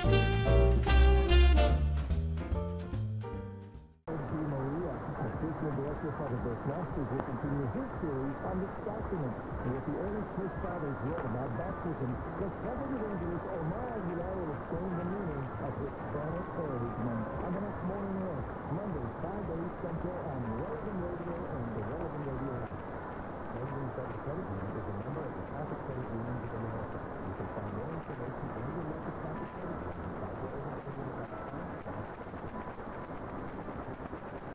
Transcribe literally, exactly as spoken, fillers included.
Director for the Masters will continue his series on the Sacrament with the early Church Fathers wrote about baptism. The celebrated evangelist Omar Aguilar will explain the meaning of Hispanic Heritage Month on the next morning air, Monday, five to eight Central on Relevant Radio and the Relevant Radio app. Relevant Radio is a member of the